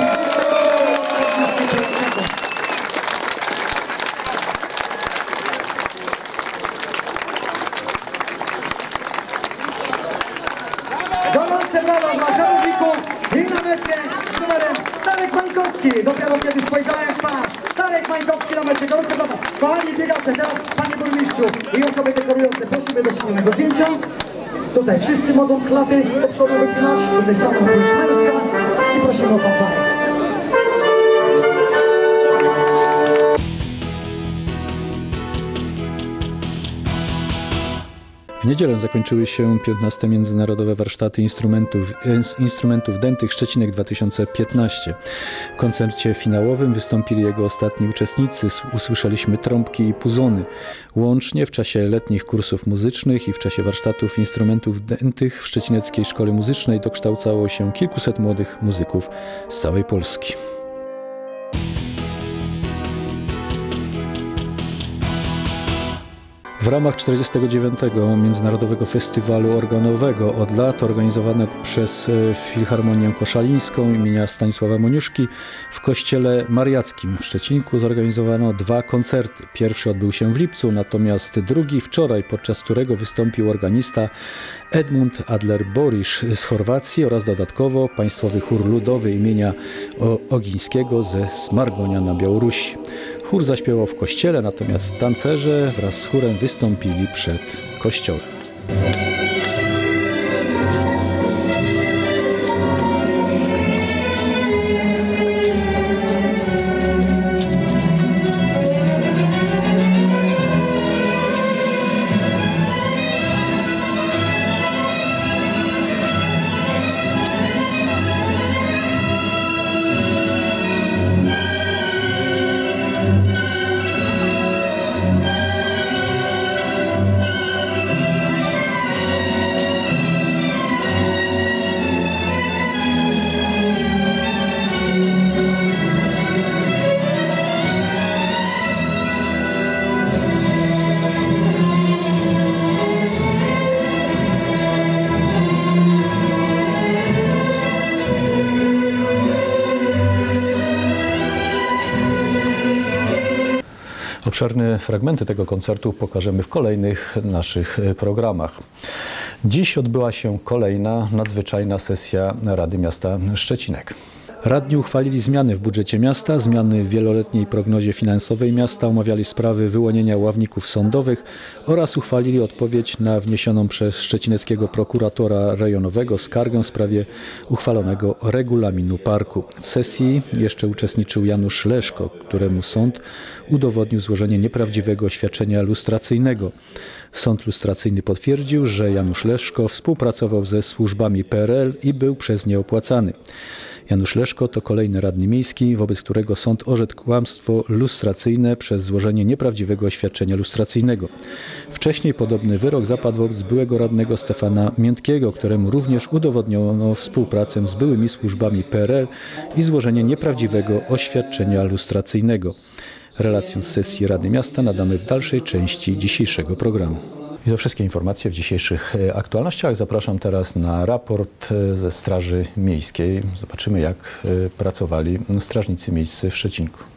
Gorące brawa dla zawodników i na mecie z numerem Darek Mańkowski. Dopiero kiedy spojrzałem w twarz. Darek Mańkowski na mecie. Gorące brawa. Kochani biegacze, teraz panie burmistrzu i osoby dekorujące, prosimy do wspólnego zdjęcia. Tutaj wszyscy mogą klaty do przodu wypinać. Tutaj sama odpowiedź męska i prosimy o fanfarę. W niedzielę zakończyły się piętnaste Międzynarodowe Warsztaty Instrumentów, Instrumentów Dętych Szczecinek dwa tysiące piętnaście. W koncercie finałowym wystąpili jego ostatni uczestnicy. Usłyszeliśmy trąbki i puzony. Łącznie w czasie letnich kursów muzycznych i w czasie warsztatów instrumentów dętych w Szczecineckiej Szkole Muzycznej dokształcało się kilkuset młodych muzyków z całej Polski. W ramach czterdziestego dziewiątego Międzynarodowego Festiwalu Organowego od lat organizowanego przez Filharmonię Koszalińską imienia Stanisława Moniuszki w Kościele Mariackim w Szczecinku zorganizowano dwa koncerty. Pierwszy odbył się w lipcu, natomiast drugi wczoraj, podczas którego wystąpił organista Edmund Adler-Borisz z Chorwacji oraz dodatkowo Państwowy Chór Ludowy imienia Ogińskiego ze Smargonia na Białorusi. Chór zaśpiewał w kościele, natomiast tancerze wraz z chórem wystąpili przed kościołem. Obszerne fragmenty tego koncertu pokażemy w kolejnych naszych programach. Dziś odbyła się kolejna nadzwyczajna sesja Rady Miasta Szczecinek. Radni uchwalili zmiany w budżecie miasta, zmiany w wieloletniej prognozie finansowej miasta, omawiali sprawy wyłonienia ławników sądowych oraz uchwalili odpowiedź na wniesioną przez szczecineckiego prokuratora rejonowego skargę w sprawie uchwalonego regulaminu parku. W sesji jeszcze uczestniczył Janusz Leszko, któremu sąd udowodnił złożenie nieprawdziwego oświadczenia lustracyjnego. Sąd lustracyjny potwierdził, że Janusz Leszko współpracował ze służbami P R L i był przez nie opłacany. Janusz Leszko to kolejny radny miejski, wobec którego sąd orzekł kłamstwo lustracyjne przez złożenie nieprawdziwego oświadczenia lustracyjnego. Wcześniej podobny wyrok zapadł wobec byłego radnego Stefana Miętkiego, któremu również udowodniono współpracę z byłymi służbami P R L i złożenie nieprawdziwego oświadczenia lustracyjnego. Relację z sesji Rady Miasta nadamy w dalszej części dzisiejszego programu. I to wszystkie informacje w dzisiejszych aktualnościach. Zapraszam teraz na raport ze Straży Miejskiej. Zobaczymy, jak pracowali strażnicy miejscy w Szczecinku.